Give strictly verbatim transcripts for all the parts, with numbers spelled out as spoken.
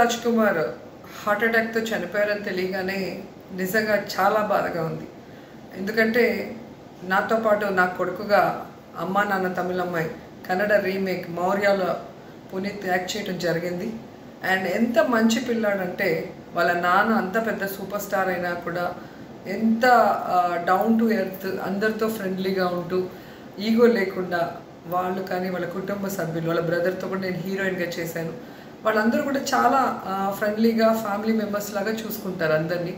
Raj Kumar heart అటాక్తో చనిపోయారని తెలియగానే నిజంగా చాలా బాధగా ఉంది. ఎందుకంటే నాతో పాటు నా కొడుకుగా అమ్మా నాన్న తమిళమ్మాయి కన్నడ రీమేక్ మౌర్యాలో పునీత్ యాక్ట్ చేయడం జరిగింది. అండ్ ఎంత మంచి పిల్లాడంటే వాళ్ళ నాన్న అంత పెద్ద సూపర్ స్టార్ అయినా కూడా ఎంత డౌన్ టు ఎర్త్, అందరితో ఫ్రెండ్లీగా ఉంటూ ఈగో లేకుండా వాళ్ళు కానీ వాళ్ళ కుటుంబ సభ్యులు వాళ్ళ బ్రదర్తో కూడా నేను హీరోయిన్గా చేశాను. వాళ్ళందరూ కూడా చాలా ఫ్రెండ్లీగా ఫ్యామిలీ మెంబర్స్ లాగా చూసుకుంటారు అందరినీ.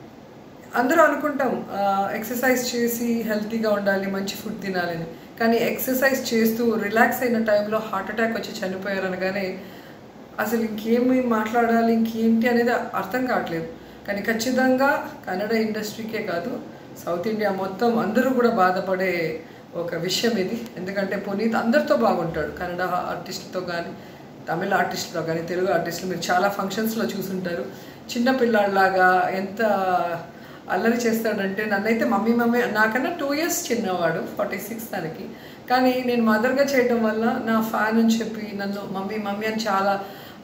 అందరూ అనుకుంటాం ఎక్సర్సైజ్ చేసి హెల్తీగా ఉండాలి, మంచి ఫుడ్ తినాలని. కానీ ఎక్సర్సైజ్ చేస్తూ రిలాక్స్ అయిన టైంలో హార్ట్ అటాక్ వచ్చి చనిపోయారు అనగానే అసలు ఇంకేమి మాట్లాడాలి, ఇంకేంటి అనేది అర్థం కావట్లేదు. కానీ ఖచ్చితంగా కన్నడ ఇండస్ట్రీకే కాదు, సౌత్ ఇండియా మొత్తం అందరూ కూడా బాధపడే ఒక విషయం ఇది. ఎందుకంటే పునీత్ అందరితో బాగుంటాడు, కన్నడ ఆర్టిస్టులతో కానీ తమిళ ఆర్టిస్టులతో కానీ తెలుగు ఆర్టిస్టులు మీరు చాలా ఫంక్షన్స్లో చూసుంటారు. చిన్నపిల్లాడిలాగా ఎంత అల్లరి చేస్తాడంటే నన్నైతే మమ్మీ మమ్మీ నాకన్నా టూ ఇయర్స్ చిన్నవాడు, ఫార్టీ సిక్స్ తనకి. కానీ నేను మదర్గా చేయడం వల్ల నా ఫ్యాన్ అని చెప్పి నన్ను మమ్మీ మమ్మీ అని చాలా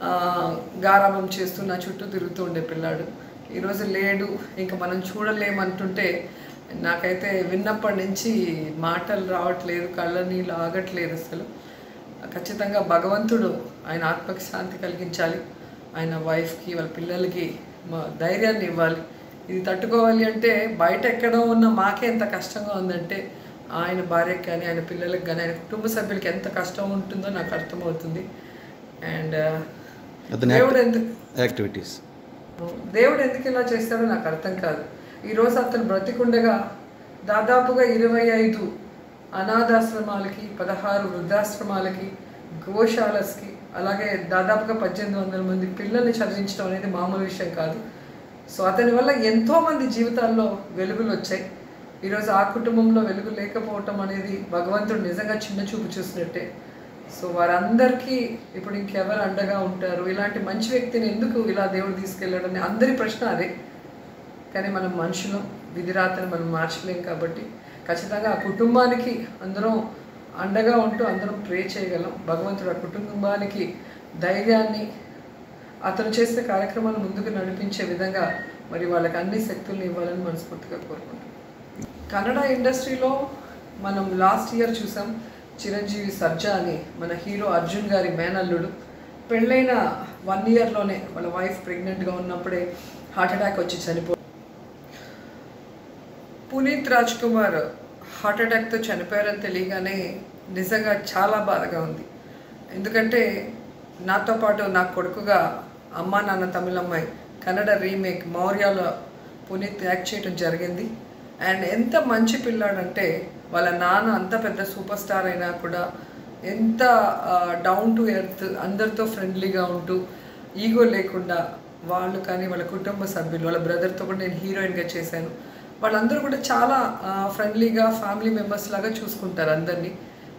గారాబం చేస్తూ నా చుట్టూ తిరుగుతూ ఉండే పిల్లాడు. ఈరోజు లేడు, ఇంకా మనం చూడలేమంటుంటే నాకైతే విన్నప్పటి నుంచి మాటలు రావట్లేదు, కళ్ళ నీళ్ళు ఆగట్లేదు అసలు. ఖచ్చితంగా భగవంతుడు ఆయన ఆత్మకి శాంతి కలిగించాలి, ఆయన వైఫ్కి వాళ్ళ పిల్లలకి ధైర్యాన్ని ఇవ్వాలి. ఇది తట్టుకోవాలి అంటే బయట ఎక్కడో ఉన్న మాకే ఎంత కష్టంగా ఉందంటే ఆయన భార్యకి కానీ ఆయన పిల్లలకి కానీ ఆయన కుటుంబ సభ్యులకి ఎంత కష్టం ఉంటుందో నాకు అర్థమవుతుంది. అండ్ దేవుడు ఎందుకు యాక్టివిటీస్ దేవుడు ఎందుకు ఇలా చేస్తాడో నాకు అర్థం కాదు. ఈరోజు అతను బ్రతికుండగా దాదాపుగా ఇరవై ఐదు అనాథాశ్రమాలకి, పదహారు వృద్ధాశ్రమాలకి, గోశాలస్కి, అలాగే దాదాపుగా పద్దెనిమిది వందల మంది పిల్లల్ని చదివించడం అనేది మామూలు విషయం కాదు. సో అతని వల్ల ఎంతోమంది జీవితాల్లో వెలుగులు వచ్చాయి. ఈరోజు ఆ కుటుంబంలో వెలుగు లేకపోవటం అనేది భగవంతుడు నిజంగా చిన్న చూపు చూసినట్టే. సో వారందరికీ ఇప్పుడు ఇంకెవరు అండగా ఉంటారు? ఇలాంటి మంచి వ్యక్తిని ఎందుకు ఇలా దేవుడు తీసుకెళ్ళాడని అందరి ప్రశ్న అదే. కానీ మనం మనుషులం, విధిరాతను మనం మార్చలేం. కాబట్టి ఖచ్చితంగా ఆ కుటుంబానికి అందరం అండగా ఉంటూ అందరం ప్రే చేయగలం. భగవంతుడు ఆ కుటుంబానికి ధైర్యాన్ని, అతను చేసే కార్యక్రమాలు ముందుకు నడిపించే విధంగా మరి వాళ్ళకి అన్ని శక్తులను ఇవ్వాలని మనస్ఫూర్తిగా కోరుకుంటాం. కన్నడ ఇండస్ట్రీలో మనం లాస్ట్ ఇయర్ చూసాం చిరంజీవి సర్జా అని మన హీరో అర్జున్ గారి మేనల్లుడు పెళ్ళైన వన్ ఇయర్లోనే వాళ్ళ వైఫ్ ప్రెగ్నెంట్గా ఉన్నప్పుడే హార్ట్ అటాక్ వచ్చి చనిపో పునీత్ రాజ్ కుమార్ హార్ట్ అటాక్తో చనిపోయారని తెలియగానే నిజంగా చాలా బాధగా ఉంది. ఎందుకంటే నాతో పాటు నా కొడుకుగా అమ్మా నాన్న తమిళమ్మాయి కన్నడ రీమేక్ మౌర్యాలో పునీత్ యాక్ట్ చేయడం జరిగింది. అండ్ ఎంత మంచి పిల్లాడంటే వాళ్ళ నాన్న అంత పెద్ద సూపర్ స్టార్ అయినా కూడా ఎంత డౌన్ టు ఎర్త్, అందరితో ఫ్రెండ్లీగా ఉంటూ ఈగో లేకుండా వాళ్ళు కానీ వాళ్ళ కుటుంబ సభ్యులు వాళ్ళ బ్రదర్తో కూడా నేను హీరోయిన్గా చేశాను. వాళ్ళందరూ కూడా చాలా ఫ్రెండ్లీగా ఫ్యామిలీ మెంబర్స్ లాగా చూసుకుంటారు అందరినీ.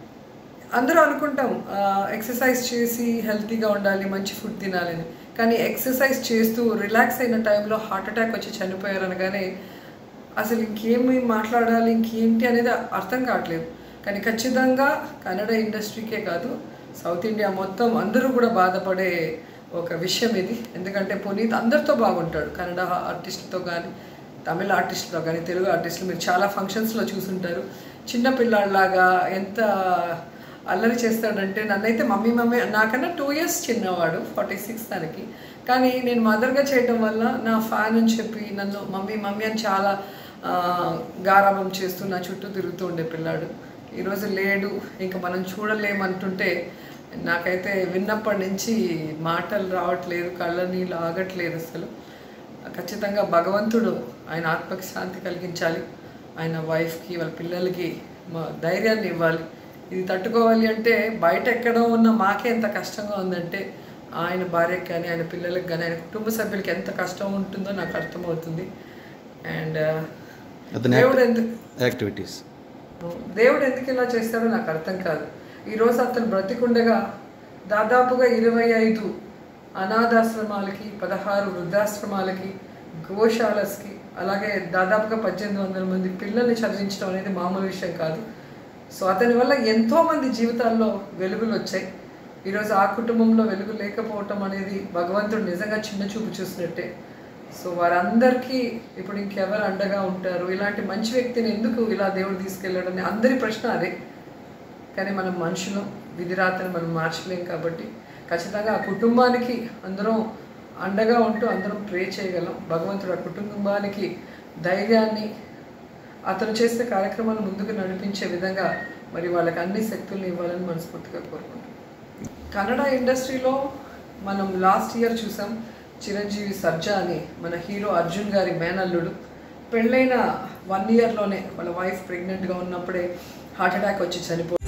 అందరూ అనుకుంటాం ఎక్సర్సైజ్ చేసి హెల్తీగా ఉండాలి, మంచి ఫుడ్ తినాలని. కానీ ఎక్సర్సైజ్ చేస్తూ రిలాక్స్ అయిన టైంలో హార్ట్ అటాక్ వచ్చి చనిపోయారు అనగానే అసలు ఇంకేమి మాట్లాడాలి, ఇంకేంటి అనేది అర్థం కావట్లేదు. కానీ ఖచ్చితంగా కన్నడ ఇండస్ట్రీకే కాదు, సౌత్ ఇండియా మొత్తం అందరూ కూడా బాధపడే ఒక విషయం ఇది. ఎందుకంటే పునీత్ అందరితో బాగుంటాడు, కన్నడ ఆర్టిస్టులతో కానీ తమిళ ఆర్టిస్టులతో కానీ తెలుగు ఆర్టిస్టులు మీరు చాలా ఫంక్షన్స్లో చూసుంటారు. చిన్నపిల్లాడిలాగా ఎంత అల్లరి చేస్తాడంటే నన్నైతే మమ్మీ మమ్మీ నాకన్నా టూ ఇయర్స్ చిన్నవాడు, ఫార్టీ సిక్స్ తనకి. కానీ నేను మదర్గా చేయడం వల్ల నా ఫ్యాన్ అని చెప్పి నన్ను మమ్మీ మమ్మీ అని చాలా గారాబం చేస్తూ నా చుట్టూ తిరుగుతూ ఉండే పిల్లాడు. ఈరోజు లేడు, ఇంకా మనం చూడలేమంటుంటే నాకైతే విన్నప్పటి నుంచి మాటలు రావట్లేదు, కళ్ళ నీళ్ళు ఆగట్లేదు అసలు. ఖచ్చితంగా భగవంతుడు ఆయన ఆత్మకి శాంతి కలిగించాలి, ఆయన వైఫ్కి వాళ్ళ పిల్లలకి ధైర్యాన్ని ఇవ్వాలి. ఇది తట్టుకోవాలి అంటే బయట ఎక్కడో ఉన్న మాకే ఎంత కష్టంగా ఉందంటే ఆయన భార్యకి కానీ ఆయన పిల్లలకి కానీ ఆయన కుటుంబ సభ్యులకి ఎంత కష్టం ఉంటుందో నాకు అర్థమవుతుంది. అండ్ దేవుడు ఎందుకు యాక్టివిటీస్ దేవుడు ఎందుకు ఇలా చేస్తాడో నాకు అర్థం కాదు. ఈరోజు అతను బ్రతికుండగా దాదాపుగా ఇరవై ఐదు అనాథాశ్రమాలకి, పదహారు వృద్ధాశ్రమాలకి, గోశాలస్కి, అలాగే దాదాపుగా పద్దెనిమిది వందల మంది పిల్లల్ని చదివించడం అనేది మామూలు విషయం కాదు. సో అతని వల్ల ఎంతోమంది జీవితాల్లో వెలుగులు వచ్చాయి. ఈరోజు ఆ కుటుంబంలో వెలుగు లేకపోవటం అనేది భగవంతుడు నిజంగా చిన్న చూపు చూసినట్టే. సో వారందరికీ ఇప్పుడు ఇంకెవరు అండగా ఉంటారు, ఇలాంటి మంచి వ్యక్తిని ఎందుకు ఇలా దేవుడు తీసుకెళ్ళాడని అందరి ప్రశ్న అదే. కానీ మనం మనుషులం, విధిరాతను మనం మార్చలేం కాబట్టి ఖచ్చితంగా ఆ కుటుంబానికి అందరం అండగా ఉంటూ అందరం ప్రే చేయగలం. భగవంతుడు ఆ కుటుంబానికి ధైర్యాన్ని, అతను చేసే కార్యక్రమాలు ముందుకు నడిపించే విధంగా మరి వాళ్ళకి అన్ని శక్తులను ఇవ్వాలని మనస్ఫూర్తిగా కోరుకుంటాం. కన్నడ ఇండస్ట్రీలో మనం లాస్ట్ ఇయర్ చూసాం చిరంజీవి సర్జా అని మన హీరో అర్జున్ గారి మేనల్లుడు పెళ్ళైన వన్ ఇయర్లోనే వాళ్ళ వైఫ్ ప్రెగ్నెంట్గా ఉన్నప్పుడే హార్ట్ అటాక్ వచ్చి చనిపో